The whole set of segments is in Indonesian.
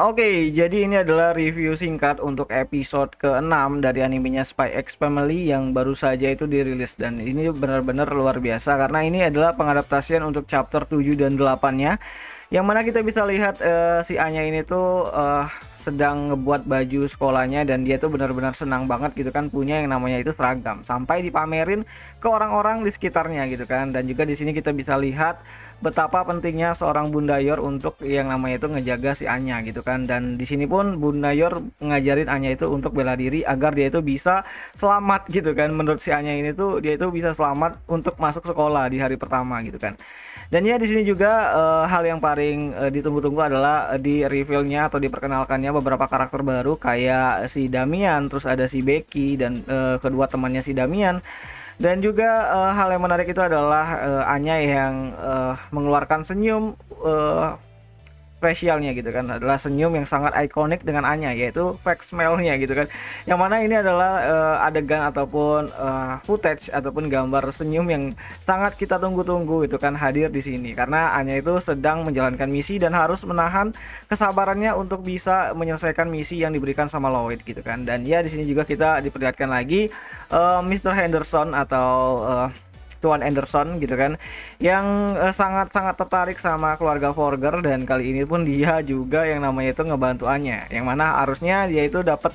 Oke, jadi ini adalah review singkat untuk episode ke-6 dari animenya Spy X Family yang baru saja itu dirilis, dan ini benar-benar luar biasa karena ini adalah pengadaptasian untuk chapter 7 dan 8-nya, yang mana kita bisa lihat si Anya ini tuh sedang ngebuat baju sekolahnya, dan dia tuh benar-benar senang banget gitu kan punya yang namanya itu seragam, sampai dipamerin ke orang-orang di sekitarnya gitu kan. Dan juga di sini kita bisa lihat betapa pentingnya seorang Bunda Yor untuk yang namanya itu ngejaga si Anya gitu kan. Dan di sini pun Bunda Yor ngajarin Anya itu untuk bela diri agar dia itu bisa selamat gitu kan. Menurut si Anya ini tuh dia itu bisa selamat untuk masuk sekolah di hari pertama gitu kan. Dan ya di sini juga hal yang paling ditunggu-tunggu adalah di reveal-nya atau diperkenalkannya beberapa karakter baru kayak si Damian, terus ada si Becky dan kedua temannya si Damian. Dan juga hal yang menarik itu adalah Anya yang mengeluarkan senyum spesialnya gitu kan, adalah senyum yang sangat ikonik dengan Anya, yaitu fake smile-nya gitu kan. Yang mana ini adalah adegan ataupun footage ataupun gambar senyum yang sangat kita tunggu-tunggu itu kan hadir di sini, karena Anya itu sedang menjalankan misi dan harus menahan kesabarannya untuk bisa menyelesaikan misi yang diberikan sama Lloyd gitu kan. Dan ya di sini juga kita diperlihatkan lagi Mr. Henderson atau Tuan Anderson gitu kan, yang sangat-sangat tertarik sama keluarga Forger, dan kali ini pun dia juga yang namanya itu ngebantuannya, yang mana harusnya dia itu dapat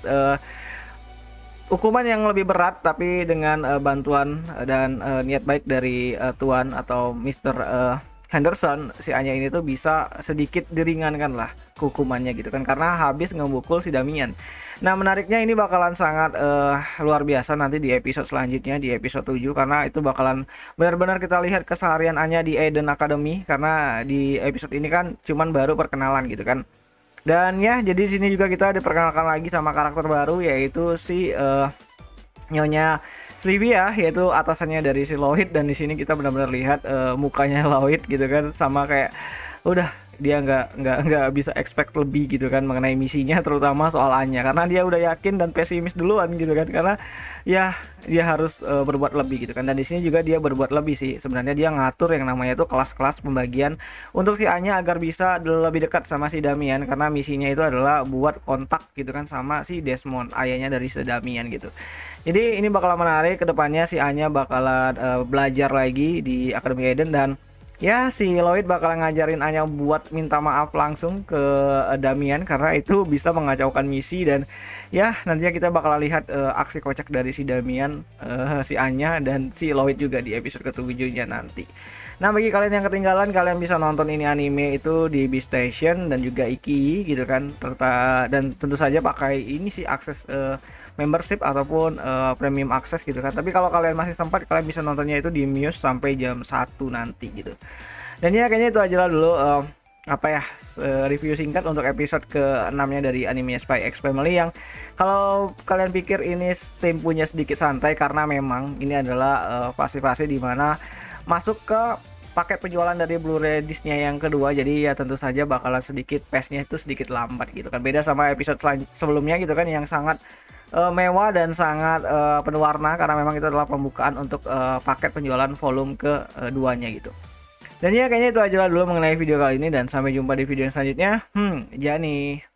hukuman yang lebih berat, tapi dengan bantuan dan niat baik dari Tuan atau Mr. Henderson, si Anya ini tuh bisa sedikit diringankan lah hukumannya gitu kan, karena habis ngebukul si Damian. Nah menariknya ini bakalan sangat luar biasa nanti di episode selanjutnya, di episode 7, karena itu bakalan benar-benar kita lihat keseharian Anya di Eden Academy, karena di episode ini kan cuman baru perkenalan gitu kan. Dan ya jadi sini juga kita diperkenalkan lagi sama karakter baru, yaitu si Nyonya Slivia, yaitu atasannya dari si Lloyd. Dan di sini kita benar-benar lihat mukanya Lloyd gitu kan, sama kayak udah dia nggak bisa expect lebih gitu kan mengenai misinya, terutama soal Anya, karena dia udah yakin dan pesimis duluan gitu kan, karena ya dia harus berbuat lebih gitu kan. Dan di sini juga dia berbuat lebih sih sebenarnya, dia ngatur yang namanya itu kelas-kelas pembagian untuk si Anya agar bisa lebih dekat sama si Damian, karena misinya itu adalah buat kontak gitu kan sama si Desmond, ayahnya dari si Damian gitu. Jadi ini bakal menarik, kedepannya si Anya bakalan belajar lagi di Akademi Eden, dan ya si Lloyd bakal ngajarin Anya buat minta maaf langsung ke Damian, karena itu bisa mengacaukan misi. Dan ya nantinya kita bakal lihat aksi kocak dari si Damian, si Anya, dan si Lloyd juga di episode ke-7-nya nanti. Nah bagi kalian yang ketinggalan, kalian bisa nonton ini anime itu di Beastation dan juga Iki gitu kan, dan tentu saja pakai ini sih akses membership ataupun premium access gitu kan. Tapi kalau kalian masih sempat, kalian bisa nontonnya itu di Muse sampai jam 1 nanti gitu. Dan ya kayaknya itu aja lah dulu review singkat untuk episode ke-6-nya dari anime Spy X Family, yang kalau kalian pikir ini temponya sedikit santai, karena memang ini adalah fase-fase dimana masuk ke paket penjualan dari Blu-ray disc-nya yang kedua. Jadi ya tentu saja bakalan sedikit pace-nya itu sedikit lambat gitu kan, beda sama episode sebelumnya gitu kan, yang sangat mewah dan sangat penuh warna, karena memang itu adalah pembukaan untuk paket penjualan volume keduanya gitu. Dan ya kayaknya itu aja lah dulu mengenai video kali ini, dan sampai jumpa di video yang selanjutnya. Jani.